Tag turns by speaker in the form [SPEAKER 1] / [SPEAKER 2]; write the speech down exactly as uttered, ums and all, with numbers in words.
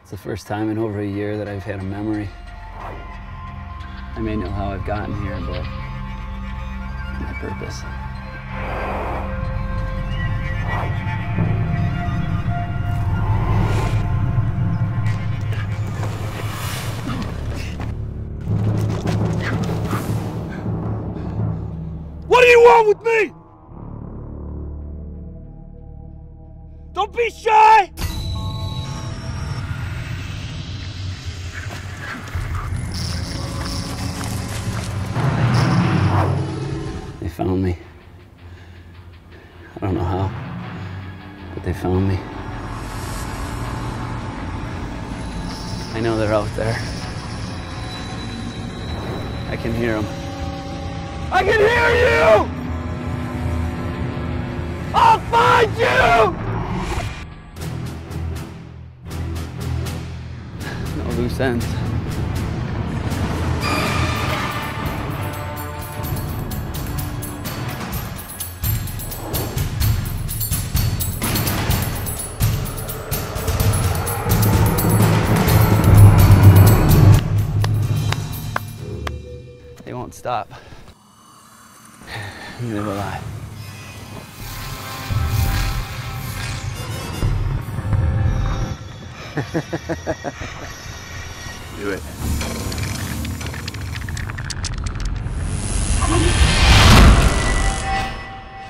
[SPEAKER 1] It's the first time in over a year that I've had a memory. I may know how I've gotten here, but my purpose.
[SPEAKER 2] What do you want with me? Don't be shy!
[SPEAKER 1] They found me. I don't know how, but they found me. I know they're out there. I can hear them.
[SPEAKER 2] I can hear you! I'll find you!
[SPEAKER 1] No loose ends. They won't stop. Neither will I.
[SPEAKER 2] Do it.